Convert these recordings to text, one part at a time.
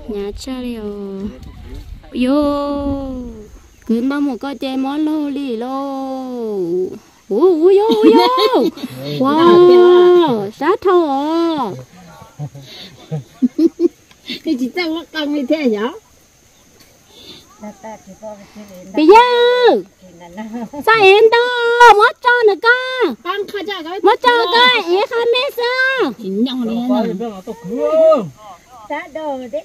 nhà cha liều yo cứ mong một con chơi món lô lì lô ui yo yo wow sát thâu à cái chị ta có công như thế nhở bây giờ sao em đâu mất cho nữa ca con khai ra cái mất cho ca em khai mẹ sao chị nhong này nè đã đồ đấy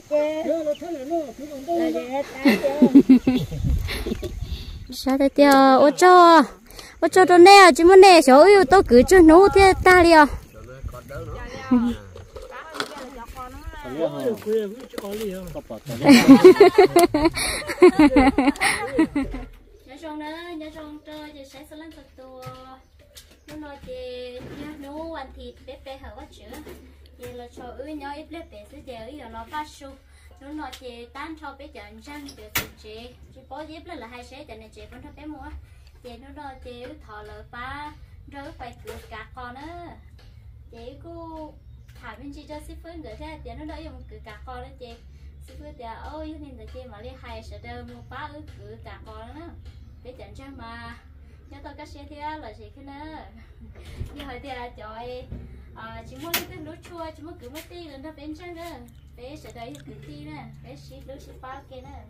chứ sao thế tiêu ô cho tôi nè chỉ muốn nè số yêu tôi cứ cho nấu thế ta liều nhớ trong chơi thì sẽ lên thậtตัวnó nói thì nấu ăn thịt bếp bếp hở quá chữ thì là cho nhớ ít bếp bếp sẽ giờ giờ nó phát su nó nói thì tan cho bếp chọn răng được chị bó dép là hai sẽ cho nên chị vẫn thích bé mua chị nó nói thì thọ lợi ba rơi phải cửa cả con nữa chị cô thả bên chị cho ship phương người thế thì nó đỡ dùng cửa cả con đó chị ship phương thì ôi nên là chị mà đi hai sẽ đơn mua ba cửa cả con đó để chọn cho mà nhớ tôi cách xe thì là gì cái nữa như hồi thì là trời chỉ muốn cái nước chua chỉ muốn cứ mất ti lên nó bên trên nữa bé sẽ đấy cứ ti nè bé ship nước ship ba kia nè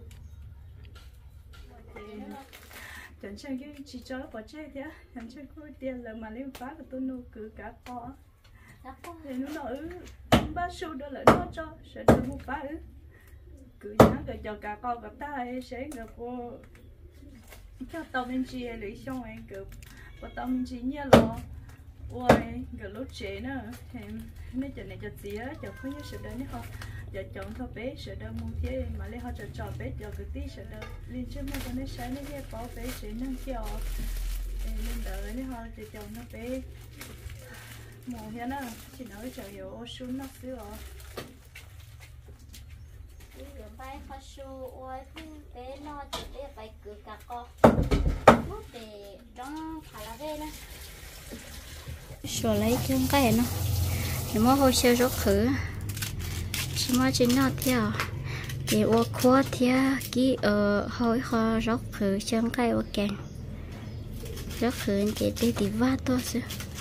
chẳng chẳng cái chỉ cho bỏ chơi thế chẳng chẳng có tiền là mà lên phá của tôi nô cứ cả có thì nó nói ba xu đó là nó cho sẽ được một phá cứ nhắn cái cho cả con cả ta sẽ được cô cho tao bên chị lấy xong anh cứ và tao bên chị nhớ lo ôi cái lúc chế nữa thì mấy chuyện này cho gì á cho không nhớ sự đó nữa không giờ chọn thôi bé sợ đâu mua thế mà lấy họ cho bé cho cái tí sợ đâu liên trước mà con nó sáng nó ghé bỏ bé sẽ nâng cho nên đợi nó họ cho chọn nó bé mùa hè nó chỉ nói chờ yếu xuống nó xíu rồi giờ bay khó su ôi bé lo chỉ để bay cứ cả con lúc để trong phải là về đó sửa lấy chung cái nó thì mà hồi xưa rất khử chỉ mà chỉ nói theo thì ô khoa theo kỹ ở hồi họ rất khử chung cái ô kèn rất khử thì vắt thôi chứ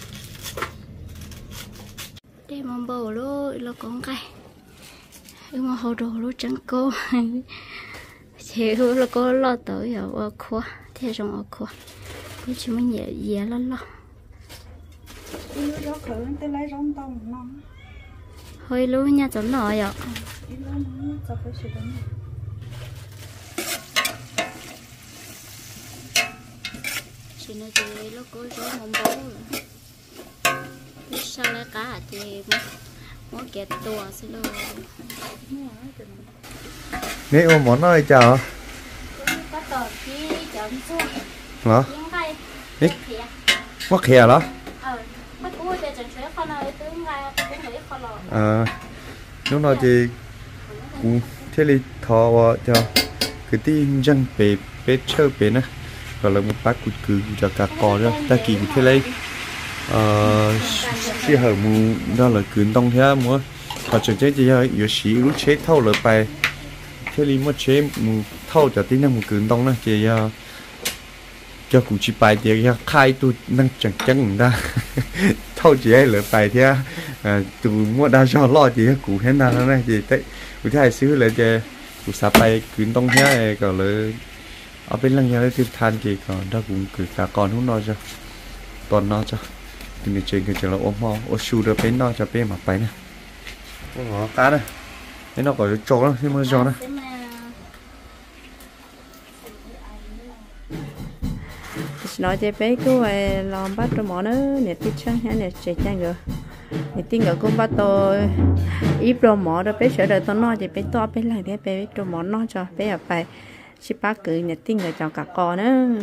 để mà bầu lô con cái mà hồ đồ lô trắng cô thì lô cô lo tới ở ô khoa theo trong ô khoa cũng chỉ mới nhẹ nhẹ lắm lo rất khử tới lấy rong tông nó hơi lú nha chỗ nọ vậy chị nói chị lúc cô rối mông bố rồi sao lại cả thì muốn kẹt tua xin lỗi nãy ôm món ơi chào có tờ chi chọn xuống hả mất khè đó lúc nào thì cũng thế li thọ cho cái tin răng bể bể chơi bể nữa gọi là một bát cụt cừ cho cả cò đó ta kỳ thế lấy khi hở mù đó là cứng đông thế mua và chẳng chế gì hơi yếu xí lúc chế thâu lỡ bài thế li mất chế mù thâu cho tí năng một cứng đông đó thì cho cụ chỉ bài thì khai tôi năng chẳng chẳng ra thâu chỉ ai lỡ bài thì từ mua đa cho lo thì cụ hết nào nó này thì tại cụ thấy xíu là cho cụ sắp bài cứng đông thế còn là ở bên lăng nhà đấy thì than thì còn đó cũng cứ cả con không nói cho toàn nói cho thì người chơi người chơi là ôm ho ôm su được bên nói cho bên mà bài này nó cá đây thế nó có chỗ đó thế mới cho này nói cho bé cứ làm bắt cho món nữa nè tí chăng hay nè chạy chăng rồi nè tí ngờ cũng bắt tôi ít đồ mỏ đó bé sợ đời tôi nói thì bé to bé lại thế bé đồ mỏ nó cho bé ở phải chỉ bác cứ nè tí ngờ cho cả con nữa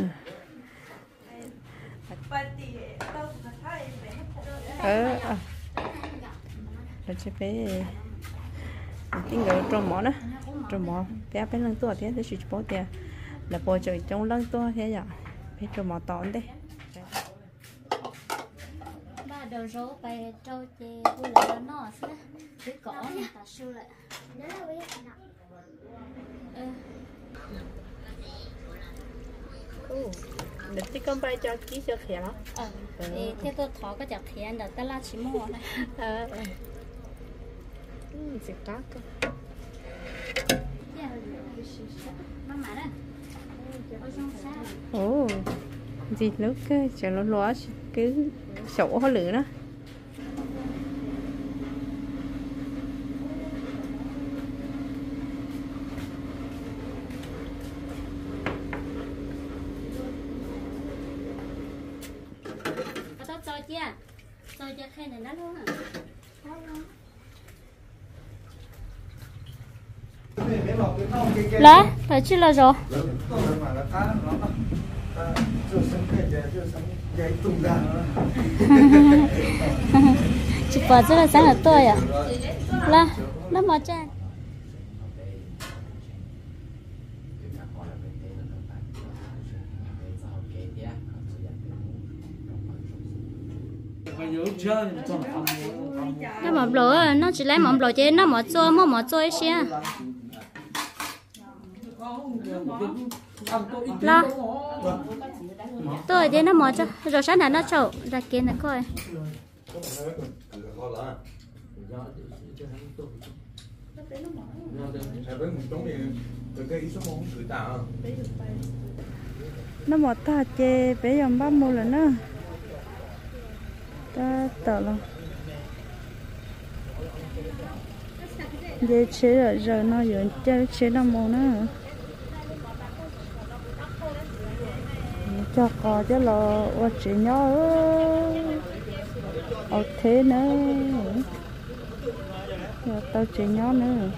rồi cho bé tí ngờ đồ mỏ đó đồ mỏ bé bé lần tua thế chỉ bố tiền là bố trời trong lần tua thế vậy bé cho mỏ tón đấy ba đầu rô bay trâu chê vui là nó xí cái cỏ nha ta siêu lại để tí con bay cho ký cho khỏe lắm. Thì thế tôi thọ cái chặt khẽ là ta la chỉ mua này. Sẽ có cơ. Mama đó. Ồ, gì lúc cái chờ nó lóa cái sổ hóa lửa đó. Rồi cho khen này nó luôn hả? Lá, phải chứ là rồi. Chụp vào rất là sáng là tôi à? Là, nó mò cha. Nó mỏng lỗ, nó chỉ lấy mỏng lỗ chứ nó mỏ trôi xí. Lo, tôi chứ nó mỏ cho, rồi sáng nào nó chậu ra kia này coi. Nó mỏ ta chê bé dòng bắp mua lần nữa. Ta tờ luôn. Dễ chế rồi nó dưỡng chế nó mua nữa. Cho có chứ là ô chế nhỏ ở thế nữa. Rồi tao chế nhỏ nữa.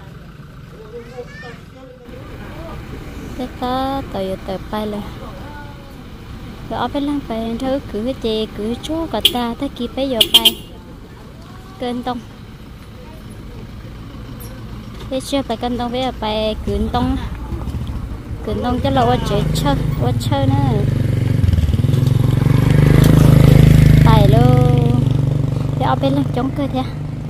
Thế có tờ bay lên. Rồi ở bên lăng phải thử cứ chè cứ chỗ cả ta tới kịp bây giờ bay kênh tông thế chưa phải kênh tông bây giờ bay kênh tông cho là qua chơi nữa bay luôn thế ở bên lăng chống cơ thế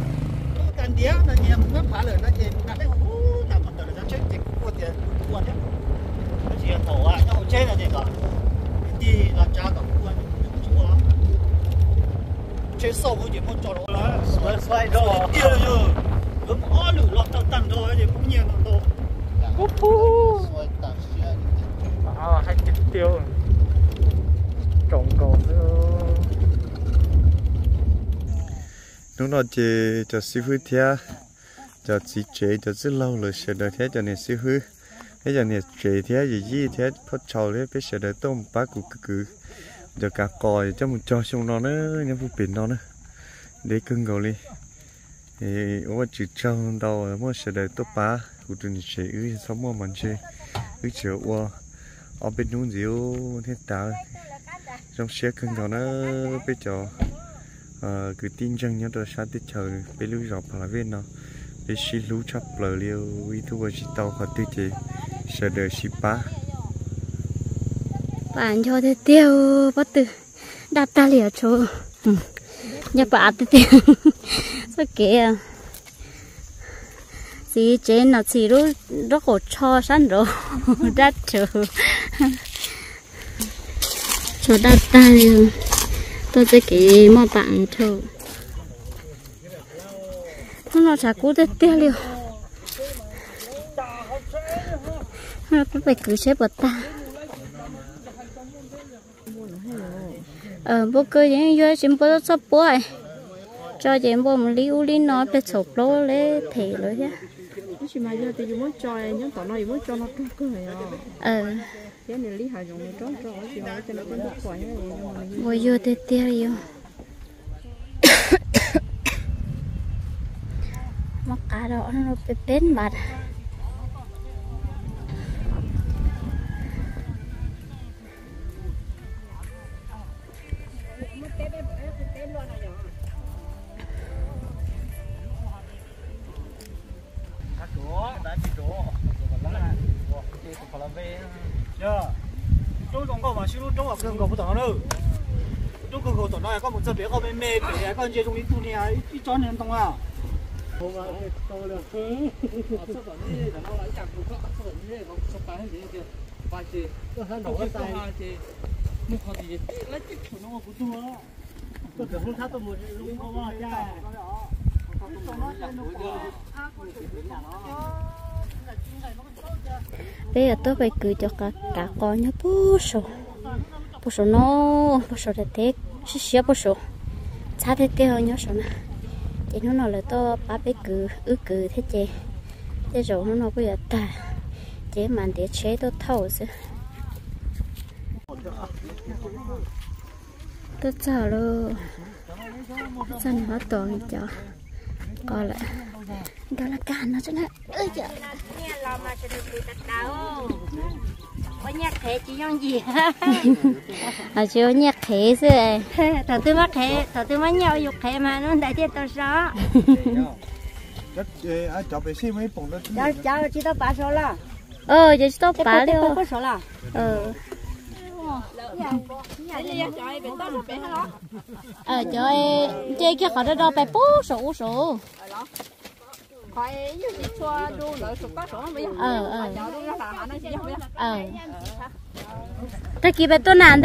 đi là cha tổng quan chúa chế sâu cũng chỉ muốn cho nó là xoay rồi tiêu rồi cũng ó lử lọt tận tận rồi thì cũng nhiều tận đó hay chích tiêu trộn cồn đúng rồi chị cho sư phụ thea cho chị chế cho rất lâu rồi sẽ đợi thế cho nên sư phụ thế giờ này chế thế gì thế phát trâu thế bây giờ đợi tôm bá cụ cứ giờ cả còi cho một cho xong nó nữa nhắm phụ biển nó nữa để cưng gầu đi thì ở chữ trâu đâu mà sẽ đợi tôm bá cụ tụi mình chế ư sống mà mình chế ư chở qua ở bênนู้นdiêu thế ta trong xe cưng gầu nó bây giờ cứ tin rằng nhớ tôi sáng tết chờ bây lúc rọc là bên nó bây xí lú chắp lờ liêu uy thu vào chỉ tàu khỏi tư chế sẽ đợi xí bá bạn cho thế tiêu bắt từ đặt ta liều chỗ nhà bạn thế tiêu sao kìa gì trên nó chỉ rất khổ cho sẵn rồi đặt chỗ đặt ta liều tôi sẽ kỹ mà bạn chỗ nó chả cú thế tiêu liều nó phải cứ xếp bật ta bố cơ những người xem bố sắp bố cho chị bố một ly nó để sụp lỗ lấy thề rồi chứ chỉ mà giờ thì muốn cho những tao nói muốn cho nó trúng cơ này cái này lý hải dùng để trốn cho nó cái nó khỏi bố vô thế tiêu liều mà cá đó nó bị bén bạt tôi còn có mà xíu trong học đường có một tầng nữa tôi còn có tầng này có một tầng bé có bên mê bé con chơi trong ít tu này ít chó nên tầng à không mà tôi được sắp vào đi để nó lại chặt được sắp vào đi còn sắp cái gì kia vài chị tôi hơn đầu tay một họ thì lấy cái chủ nó của tôi tôi tưởng không sao tôi một lúc không có ra bây giờ tôi phải cứ cho cả con nhá bố số để thế xíu bố số cha thế tiêu nhá số nè thì nó là tôi ba bé cứ thế chị thế rồi nó bây giờ ta chế màn để chế tôi thâu chứ tôi chờ luôn dân nó toàn cho coi lại đó là cản nó cho nó ơi trời có nhạc thế chứ nhon gì à chưa nhạc thế chứ thằng tôi mắc thế thằng tôi mắc nhau dục thế mà nó đại chết tôi sao cháu bé xem mấy bông đó cháu chỉ tao ba số là giờ tao ba đi có số là cho chơi kia khỏi đó phải bố số khỏi như cho đu lợi số có số bây giờ cháu đu nó là nó chơi bây giờ ta kia bé tôi nàn đó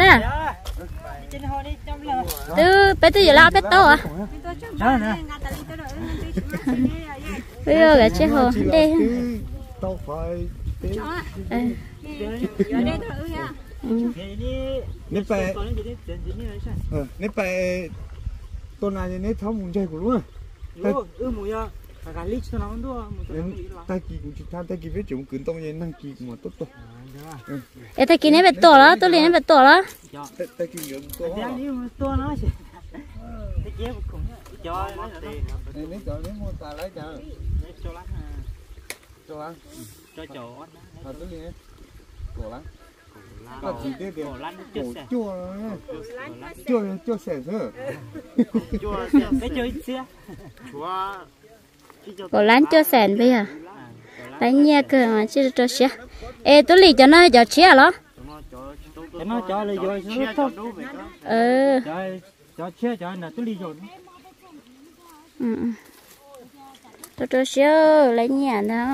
từ bé tôi giờ lao bé to à bây giờ cái chế hồ đây tao phải nếu phải nếu phải tôi này nếu tháo muốn chơi của luôn mùi cả lít cho nó đua ta kỳ cũng chỉ tham ta kỳ với chúng cứ tông như năng kỳ mà tốt tốt ta kỳ này bé to đó tôi liền bé to đó ta kỳ nhiều to nó chứ cái chế cũng cho nếu cho nếu mua ta lấy cho ăn cho chỗ tôi liền cổ lắm có gì đấy cổ chua sẻn thôi cái chơi xe có lán cho sèn bây giờ đánh nhẹ cơ mà chưa cho xe ê tôi lì cho nó giờ chia đó nó cho là rồi thôi cho chia cho là tôi lì rồi tôi cho xe lấy nhẹ đó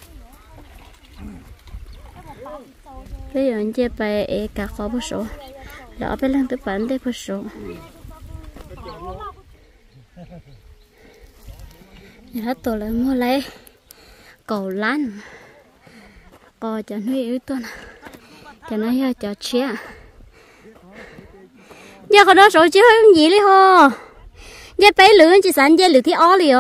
bây giờ anh chia bài cả khó bớt số đó phải làm tôi bán để bớt số hết tổ lại mua lấy cầu lan cò cho nuôi yếu tuần cho nó hơi cho chia giờ còn đó số chứ không gì đi ho giờ bé lưỡi chỉ sản giờ lưỡi thì ó liền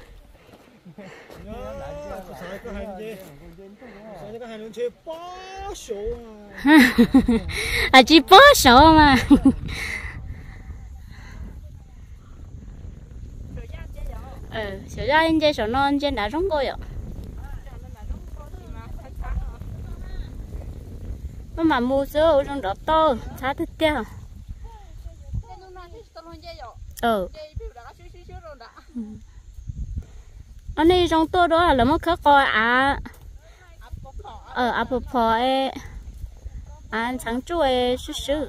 à chỉ bó số mà số ra anh chơi số non trên đá rong coi ạ mà mua số trong đó to giá thịt tiêu anh ấy trong to đó là mất khớp coi apple pie sáng chuối sứ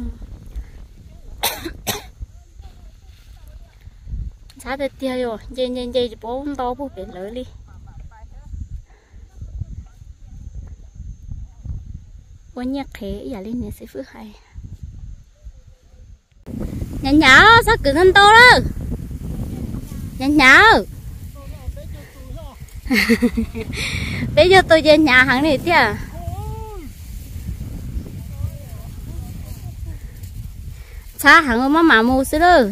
giá thịt tiêu rồi dây bố to bố phải lớn đi quan nhạc thế giả lên này sẽ phước hay nhà nhỏ sao cứ thân to đó nhà nhỏ bây giờ tôi về nhà hàng này chứ xa hàng mà mua xíu đó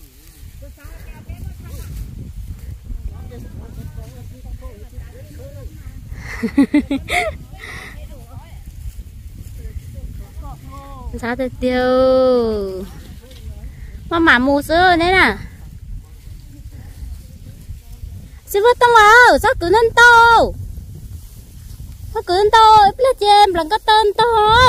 sao thì tiêu mà mua sữa đấy nè sư phụ tông vào sao cứ nên to sao cứ nên to ít lên trên lần có tên to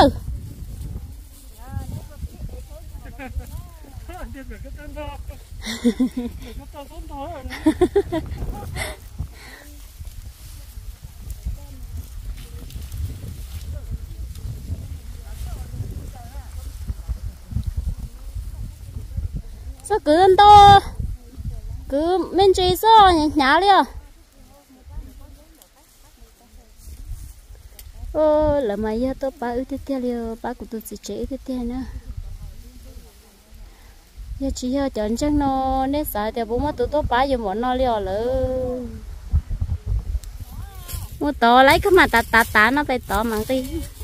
sao cứ ăn to cứ bên chơi sao nhá đi à ô là mà giờ tôi ba ưu tiên liều ba của tôi chỉ chế ưu tiên nữa giờ chỉ giờ chọn chắc nó nét sai thì bố má tụi tôi ba giờ muốn nó liều lỡ mua to lấy cái mà tạt nó phải to mang đi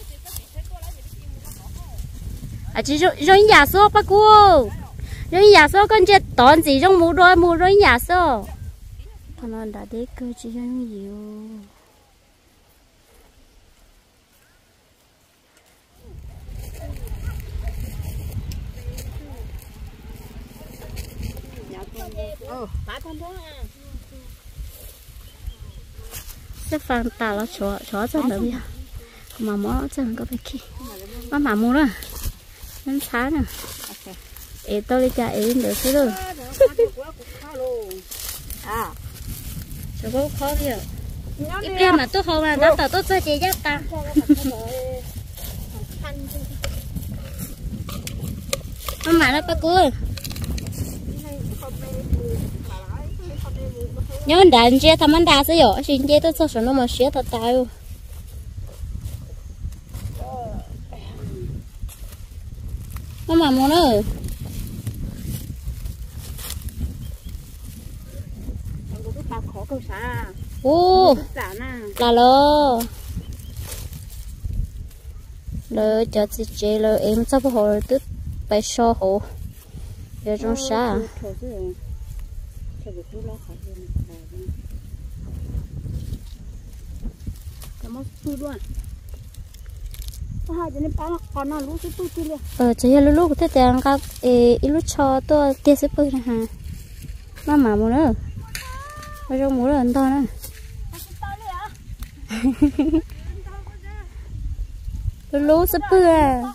à chỉ rồi nhà số ba cô rồi nhà số con chết tòn gì trong mũ rồi nhà số thằng nó đã để cơ chỉ hơn nhiều cái phần tao là chó chân nữa bây giờ mà mỏ chân có phải khi mà mua nữa nên sáng nè ế tôi đi chạy ế được thế rồi à cho có khó đi à ít kia mà tôi không là nó tôi chơi chơi giác ta mà nó bắt cuối nhớ đàn chơi thằng anh đá sẽ dỗ xin chơi tôi sao nó mà xé thật tay mà muốn nữa ô là lo lỡ cho chị chơi lỡ em sắp hồ tức phải so hồ để trong xa chỉ là lúc thế tiền các lúc cho tôi tiền xếp bơi ha mà muốn nữa bây giờ muốn lần thôi nữa lúc xếp bơi à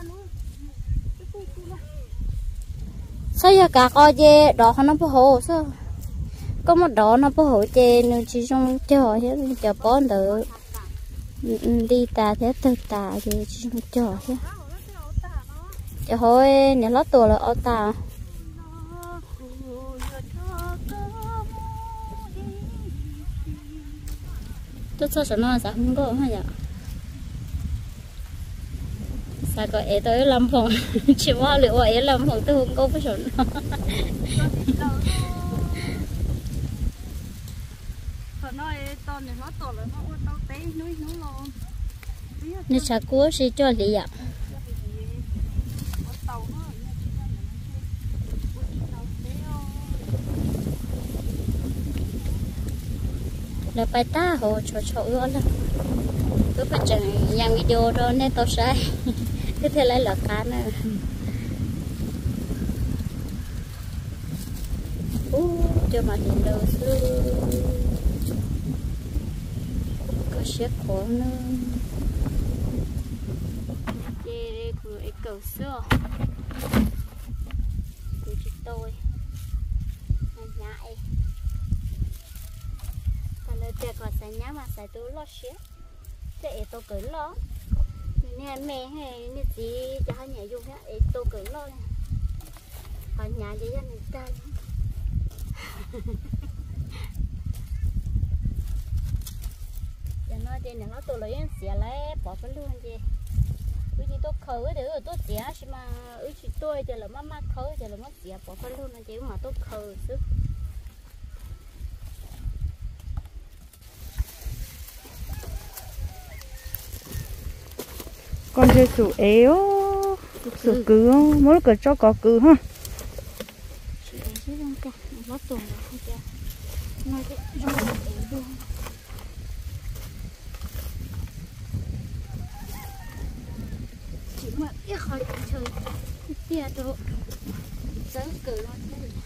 sao giờ cả coi dê đỏ nó bố hồ sao có một đỏ nó bố hồ chê nên chỉ trong chờ thế chờ bón đỡ đi tà thế từ tà thì chỉ trong chờ thế chờ thôi nếu lót tuổi là ở tà tôi sao nó sao không có hả vậy sao có ấy tới làm phòng chỉ mua liệu ấy làm phòng tôi không có với số nên sao cua sẽ cho lì ạ là bài ta hồ cho ưa lắm tôi phải chẳng dàn video đó nên tôi sai cái thế lại là cá nữa chưa mà nhìn đâu xưa có xếp khổ nữa đây của cái cầu xưa của chị tôi nhại còn nơi kia còn xài nhá mà xài túi lo xếp để tôi cưới lo nè mẹ hay nè gì cho hai nhà dùng hết tôi cưới lo còn nhà cho dân người ta giờ nó đây này nó tôi lấy xẻ lấy bỏ cái luôn gì ui chị tôi khởi để rồi tôi xẻ mà ui chị tôi giờ là mama khởi giờ là mất xẻ bỏ cái luôn chứ mà tôi khởi chứ con chơi sủ éo sủ cứ mỗi cái cho có cứ ha chỉ mà ít khỏi chơi tia đồ sáng cử nó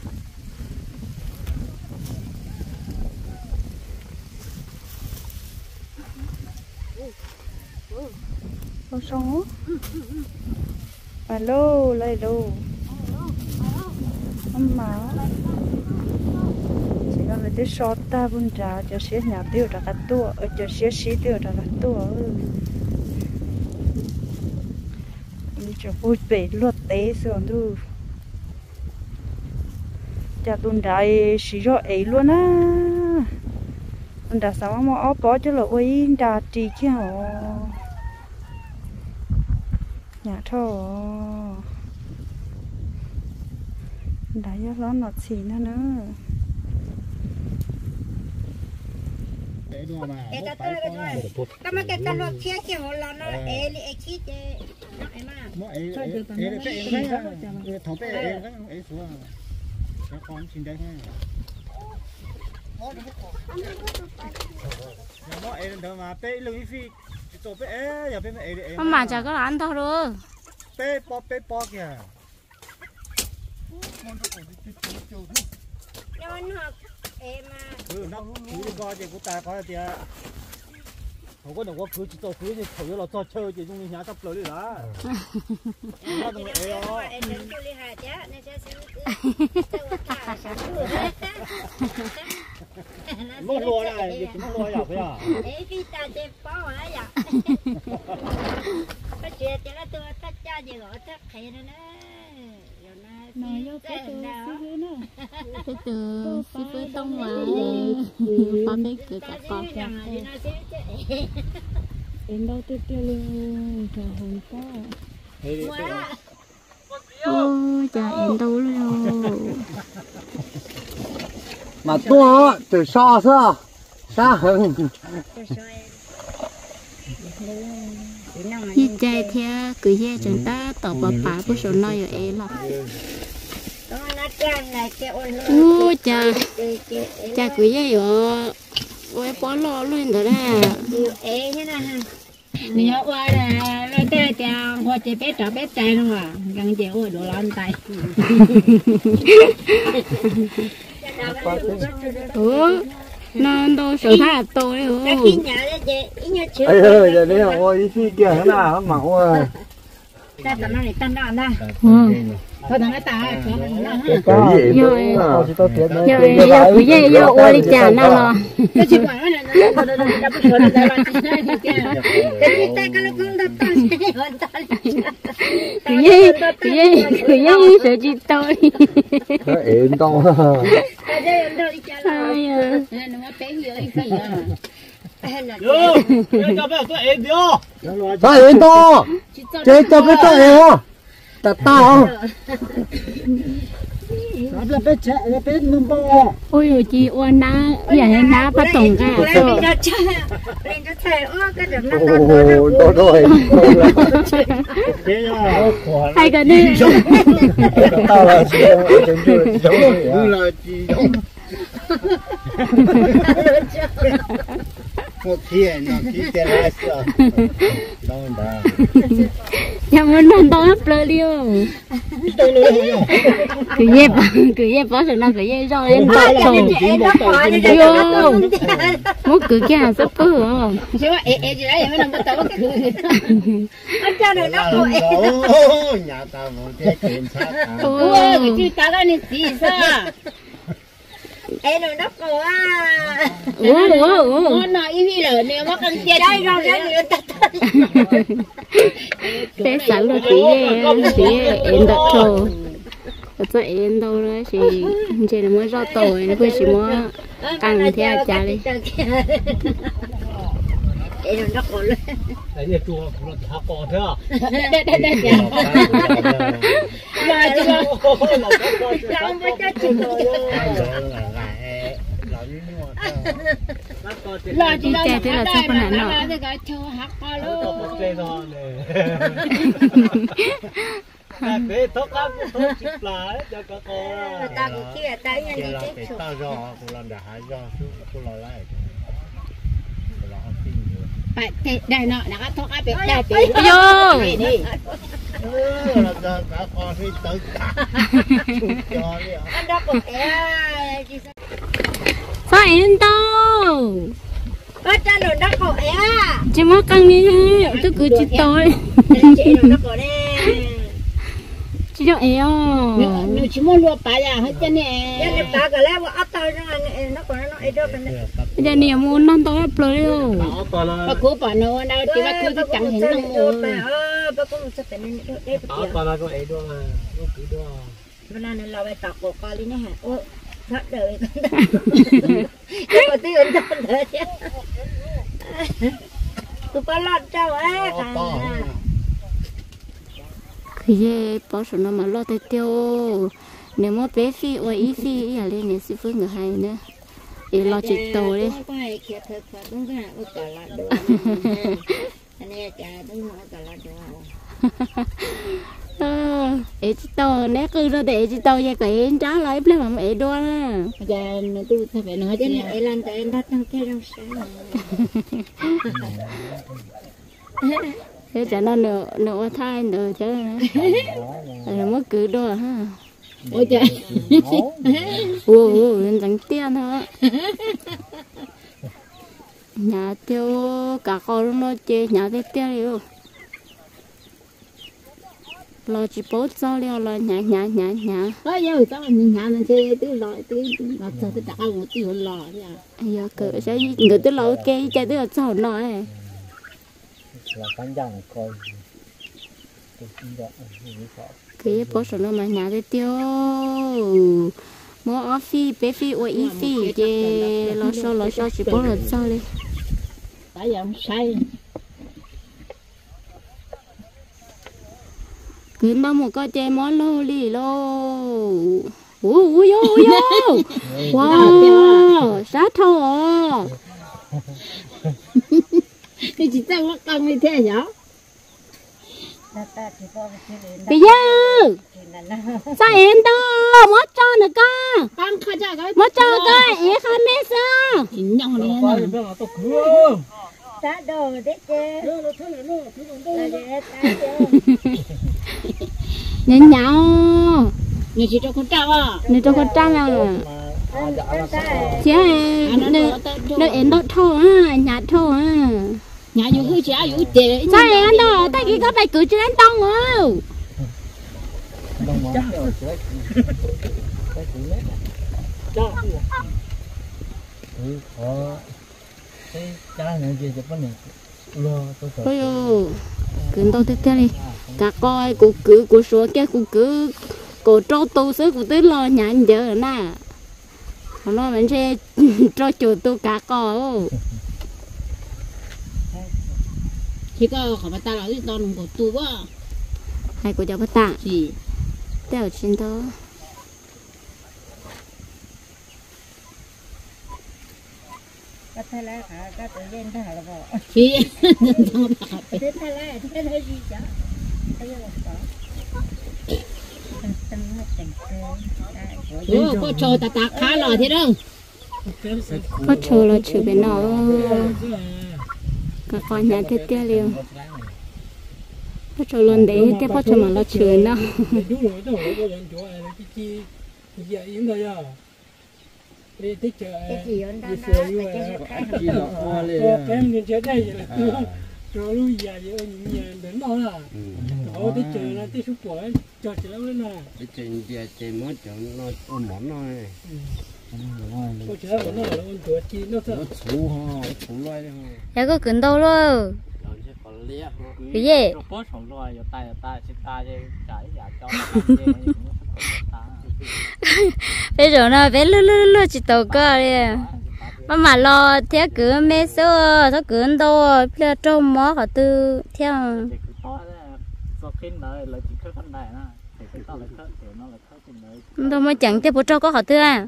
con sông alo lấy đồ mà chỉ cần là cái sọt ta bún chả cho xé nhà tiêu ra cả tua cho xé xí tiêu ra cả tua đi cho vui về lót té xuống tu chả bún chả xí rõ ấy luôn á đã sao mà ốp bỏ cho lỗi đã trì kia hổ nhà thô đã cho nó nọt xì nữa cái mà cái con nó kia kia họ làm nó ê li ê kia nó em à mỗi ê ê thằng bé ê ê xuống các con xin đấy ha mỗi ê đâu mà bé lười phi tổ bé ê giờ bé ê ê mà chả có ăn thôi rồi bé po kìa nó cứ đi coi thì cũng ta coi thì không có đồng cứ chỉ tổ cứ thì thử là cho chơi chỉ trong nhà sắp lưới đi đó nó đồng ấy đó mất lúa này việc mất lúa vậy à ấy vì ta chơi bao hả vậy cái chuyện thì nó tôi ta cha gì gọi ta thấy nó nói vô cái từ xíu nữa cái từ xíu tông ngoài ba mấy cửa cả con em đâu tiếp theo luôn trời hồn quá ôi trời em đâu luôn mà tua từ xa xa xa hơn như chạy theo cứ dễ chúng ta tỏ bà bà của số nói ở ấy là ui cha cha cứ dễ ở ôi bỏ lo luôn rồi nè nếu qua là nó tới chàng hoa chỉ bé trọ bé trai không à gần chỉ ôi đồ lăn tay nó đâu sợ thà tôi ơi giờ đây ôi phi kia thế nào nó mỏng à ta tao nói tan đạn ra thôi thằng ấy ta rồi cứ dễ vô ôi đi chả nào lo cái chuyện này nó đã bị sửa lại rồi cái tay cái nó cũng đập tay cứ dễ sợ chị tôi nó êm to cái đây nó đi chả rồi nó mà bé nhiều ít phải yo cho bé tôi êm đi ta êm to chế cho bé tôi êm ta tao nó bé trẻ bé nung bò ôi chị oan na vậy na bắt tổng cả lên cho thầy cái được nó to rồi hai cái đi tao là gì giống là gì một thiên nó khi tiền lại sao đâu mà chẳng muốn ăn to hấp lơ liêu cứ dép bỏ rồi nó cứ dép rồi em bắt đầu vô muốn cứ kia sắp cứ hả chứ mà ê gì đấy mới nằm bắt đầu cái người anh cha này nó nhà tao một cái tiền sát ôi cái gì ta cái này gì sao ê nó đắp cổ à nó nói ý là nếu mà cần tiền đây rồi đấy người ta bé sẵn rồi chị em đặt thôi cho em đâu đấy chị là mới ra tỏi nó phải chỉ mới ăn theo cha đi ê nó đắp cổ lên đấy là chùa của nó thả cò thế à làm với cha chị là chị trẻ thế là sao con hả nọ bé tốt lắm tốt chụp lại cho các con ta cũng kia ta nhân đi tiếp tục tao do cô làm đã hại do cô lo lại phải đây nọ đã thoát ai biết đây vô là cả con đi tới cả anh đó cũng phải đến đâu có cha nó đắp cổ chỉ mới căng đi tôi cứ chỉ tôi chị nó đắp cổ đây chỉ cho eo nếu chỉ muốn lúa bả là hết chân nè chân bả cái lá ấp tao nó còn nó ấy đó bây giờ nhiều muốn non tôi ấp rồi bà cố bà nó đâu chỉ là cứ chẳng hiện năng bà cũng sẽ phải đây bà là có ấy đó mà nó cứ đó bữa nay nó lao bài tạc cổ coi đi nè hả thoát đời có tiền thoát đời chứ tôi có lót trâu á khi bỏ số nó mà lo tới tiêu nếu mà bé phi or ý phi à lên nên sư phụ người hay nữa để lo chỉ tàu đấy cái kia thật là đúng cái nào cả là đồ anh em cả đúng cả là đồ ấy chỉ tàu nè cứ ra để chỉ tàu vậy cái trả lại lấy mà ấy đua á giờ nó tôi phải nói chứ này lên tới em thắt trong cái rau thế cho nó nửa thai nửa chứ nó mới cứ đua ha ôi trời lên trắng tiền hả nhà tiêu cả con nó chơi nhà tiêu tiêu rồi lo chỉ bố cho leo lo nhà có giờ tao nhà nó chơi tứ loại tứ nó chơi tứ đào một tứ lò nha giờ cỡ sẽ người tứ lo cái chơi tứ cho nó này là cán dòng coi cái bố số nó mà nhà tiêu tiêu mua ở phi bé phi or ý phi chơi lo so chỉ bố là cho đi tại giờ say cứ bao một con chơi món lô lì lô ui yo wow sát thô à cái chị ta có căng như thế nhở bây giờ sao em đâu mất cho nữa con căng khai ra cái mất cho con em không biết sao chỉ nhau lên là tôi cứ tá đồ đấy chứ nhìn nhau người chị cho con trâu à nhìn cho con trăng à chứ nó em đốt thô à nhà thô à nhà dù hư chả dù tiền sao em đâu tay kia có tay cử trên đông không ôi cứ đâu tiếp theo đi cả coi cụ số kia cụ trâu tu sứ cụ tới lo nhà anh giờ nè nó mình sẽ cho chủ tu cả coi chỉ có khỏi bắt ta là cái con của tu quá hay của cháu bắt ta gì đeo trên đó cái thay lá hả cái tự nhiên thế hả là bỏ chị thế thay lá thế là gì chứ bây giờ là có có trâu ta khá lò thế đâu có trâu là chịu bên nó cả con nhà tiếp theo liền có trâu luôn đấy tiếp có trâu mà nó chịu nó đi tích chợ gì ở đó em nhìn chơi đây rồi lui già vậy nhà đến đó là ở tích chợ là tích số tuổi cho chị lắm đấy nè tích chợ giờ chị mới chợ nó ôm mỏng thôi cô chị lắm nó là con tuổi chi nó thật thủ loài đấy ya có cứng đâu luôn cái gì bớt thủ loài giờ tay chỉ tay trái giả cho bây giờ nó bé lú chỉ tàu cơ đi mà lo theo cứ mấy số số cứ đâu bây trong mỏ họ tư theo đâu mà chẳng theo bố trâu có họ tư à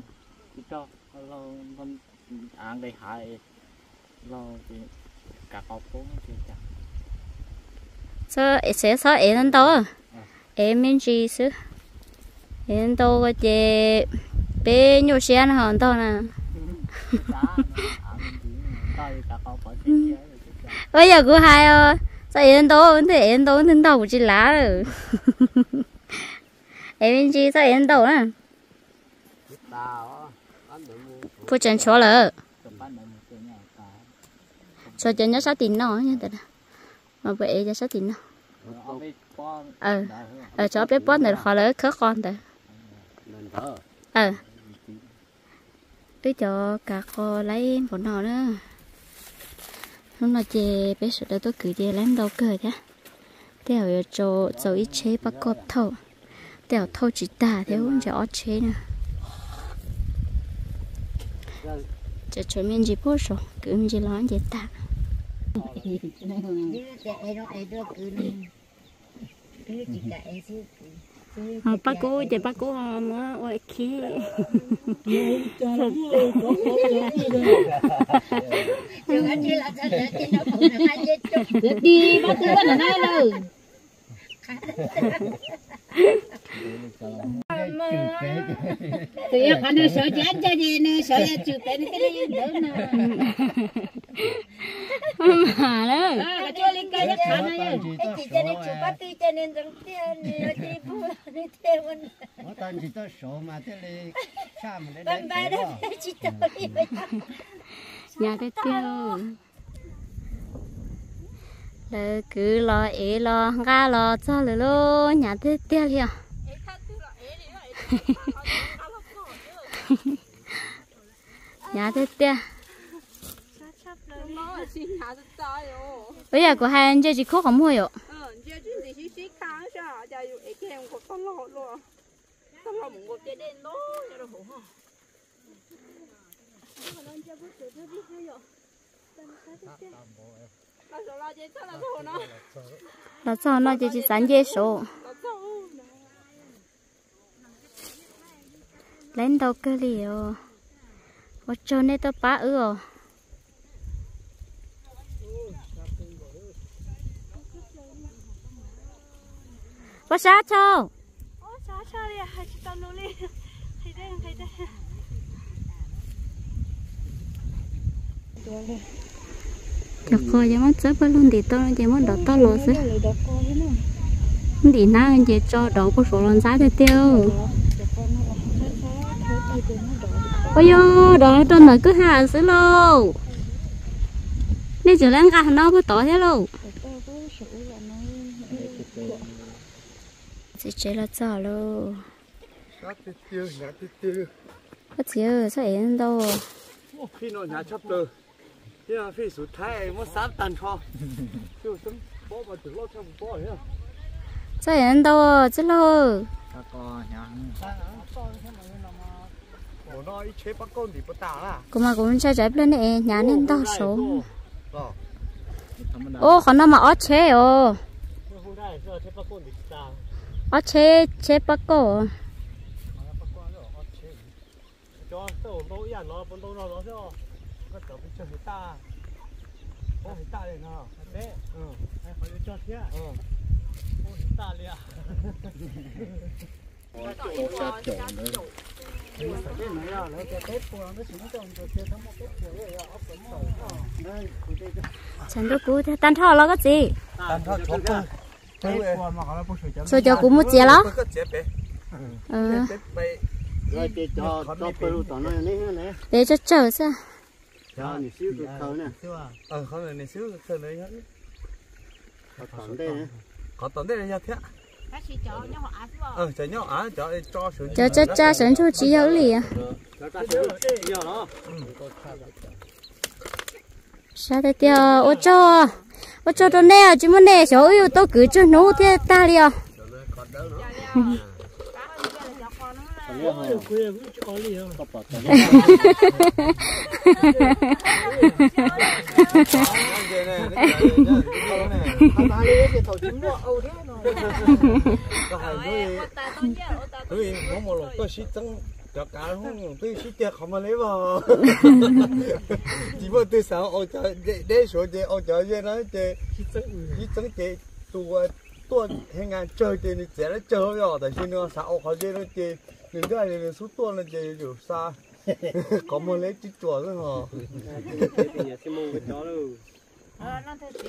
sao sẽ em đâu em mình gì chứ em đâu có chế bé nhiều xe nó hòn đâu nè bây giờ cứ hay ơi sao em đâu thì đâu chỉ lá rồi em chỉ sao em đâu nè phụ chân chó lợ cho chân nó sáu tiền nó như thế nào mà vậy cho sáu tiền nó cho bé bón này khó lấy khớ con đấy cái cho cả kho lấy bọn nó nữa nó chè bé sữa tôi cứ chè lấy đâu cười nhá theo cho dầu ít chế bắt cọp thâu theo thâu chỉ ta theo không cho chế nữa จะช่วยมันจีพูดสคือมันจีร้อนจีตาป้ากูจะป้ากูมาโอ้ยขี้ดีป้ากูก็ได้เลยtụi em phải đưa sợ chết cho gì nè sợ chết chịu tên cái này đỡ nè mà đó cho lên cây chắc khả này cái chị cho nên chịu bắt tư cho nên rằng tiền chị phụ đi theo mình nó tên chỉ tới số mà thế này xa mà để bên bay đó chị cho đi nhà cái tiêu là cứ lo ế lo ga lo cho lỡ lô nhà cái tiêu liền nhà thế tia bây giờ của hai anh chơi chỉ khóc không mua rồi là sao nó chỉ sẵn dễ số lên đâu cơ liều ở chỗ này tao phá ư có sao châu chọc coi cho mắt chớp luôn thì tao chỉ muốn đọt tao lột chứ đi na anh chỉ cho đậu có số lần giá thế tiêu ôi yo đó trên này cứ hàng xứ lô nên chỉ lên cả nó mới tỏ thế lô chỉ chơi là sao lô có chiều sao em đâu khi nó nhà chấp từ thế là phi số thái mất sám tàn kho chứ sớm bó mà từ lâu trong bó đấy sao em đâu chứ lô cũng cũng chơi trái lên này nhà nên to số ô còn nó mà ót chế ô ót chế bắt cổฉัน都估他单套了个gì rồi cho cũng một chia đó để cho chờ sao không này xíu khờ này nhá có tận đây là thế cho sẵn cho chị dâu liền sao thế tiêu ô cho tôi nè chứ muốn nè số yêu tôi cứ cho nấu thế ta liền cho cá không tôi xí tiệc không mà lấy vào chỉ có tôi sợ ô chờ để số để ô chờ vậy đó để chỉ chẳng để tua hàng ngàn chơi thì sẽ nó chơi rồi tại vì nó sợ ô khó chơi nó chơi những cái này số tua nó chơi nhiều xa có mà lấy chỉ chùa thôi hả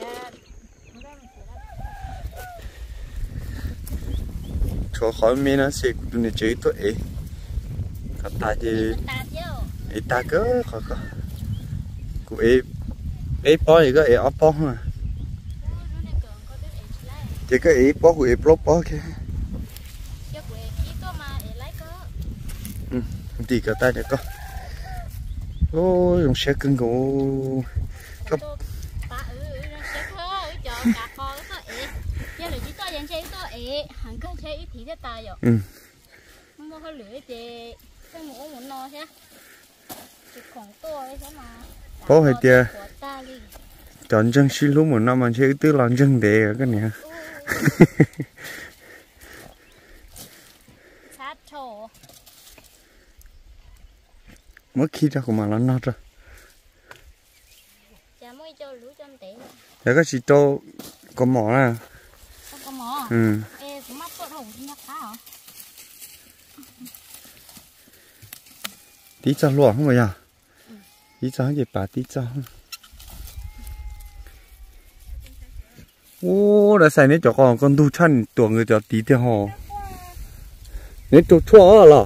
cho khỏi mấy nó sẽ tụi này chơi tôi ấy ta gì ta cứ khỏi của ấy bỏ gì cái ấy bỏ mà chỉ cái ấy bỏ của ấy bỏ kia thì cả ta để có ôi dùng xe cưng của cấp bố hay tia chọn chân xí lúc một năm mà chơi tứ lòng chân để cái này mới khi ra của mà nó nát rồi giờ cái gì cho có mỏ à ừ tí cho luôn không vậy à tí cho gì bà tí cho ô đã xài nấy cho con đu chân tuổi người cho tí theo họ nấy tôi chua rồi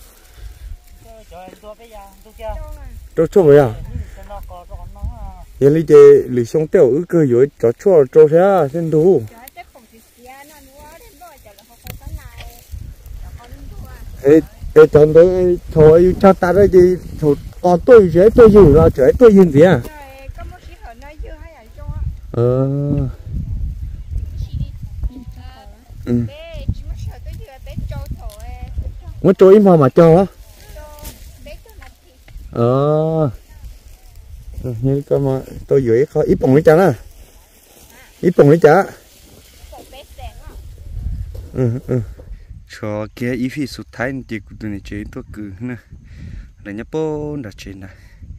tôi chua vậy à giờ lấy để lấy xong tiêu ư cơ rồi cho chua cho thế trên đủ ê chọn tôi thôi cho ta đây thì còn tôi dễ tôi dừng rồi trời tôi dừng gì à muốn cho ít mà cho á như coi mà tôi dưới có ít bông đấy chả ít bông đấy chả cho kia ít phi sụt thái thì cũng tụi này chế tôi cứ nè là nhấp bông đặt trên này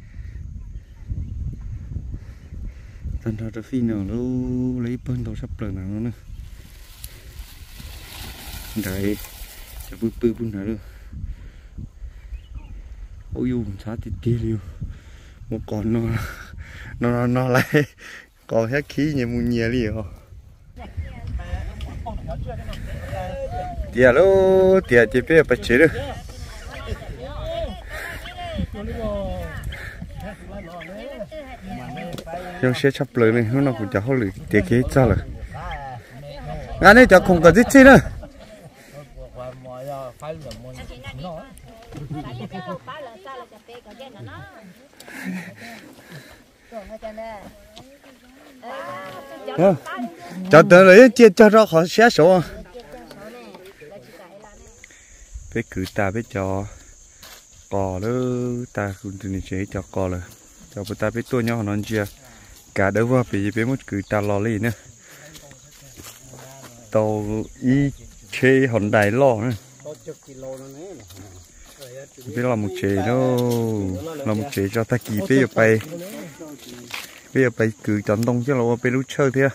tận đó phi nào luôn lấy bông đầu sắp lợn nào nữa đấy cho bự bự bún nào luôn ôi dù sao thì tiếc luôn một con nó lại còn hết khí như muốn nhẹ liền tiệt luôn tiệt chỉ biết bắt chế được trong xe chắp lời này nó cũng chả hơi lười tiệt cái sao rồi anh ấy chả không có gì chứ nữa cho tới lấy chia cho nó họ xé số bé cứ ta bé cho cò đó ta cũng tự chế cho cò rồi cho bữa ta bé tôi nhau nó chia cả đỡ vào bị bé một cứ ta lo lên nữa tàu y chế hòn đài lo nữa biết là một chế nó là một chế cho ta kỳ bây giờ bay cứ chọn đông chứ là bây lúc chơi thế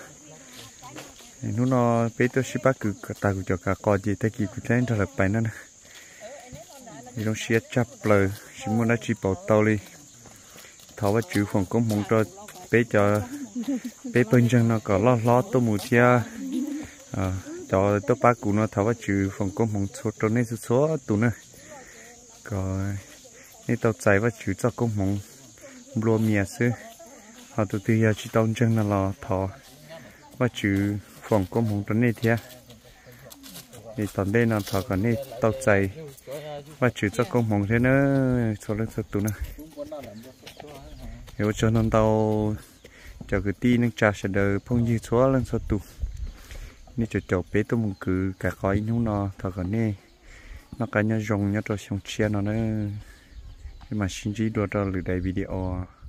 nó bây tôi sẽ bắt cứ ta cứ cho cả con gì ta kỳ cứ thấy là bay nữa nè thì nó sẽ chắp lời chỉ muốn nó chỉ bảo tàu đi tháo vào chữ phòng công mong cho bây giờ bây bên chân nó có lo tôi một chia cho tôi bắt cụ nó tháo vào chữ phòng công mong số cho nên số tụ nữa rồi nên tao chạy vào chữ cho công mong lúa mía xứ họ tụi tôi chỉ tao chân là lò thọ và chữ phòng công mong cho nên thế thì toàn đây là thọ còn nên tao chạy và chữ cho công mong thế nữa số lên số tụ nữa nếu cho nên tao cho cái tinនឹងចាស់ đời phong như số lên số tụนี่จะจบไปตัวมึงคือcả coiนู้นthọ còn nên nó cả nhau rong nhau cho xong chia nó nữa nhưng mà xin chỉ đua cho lượt đại video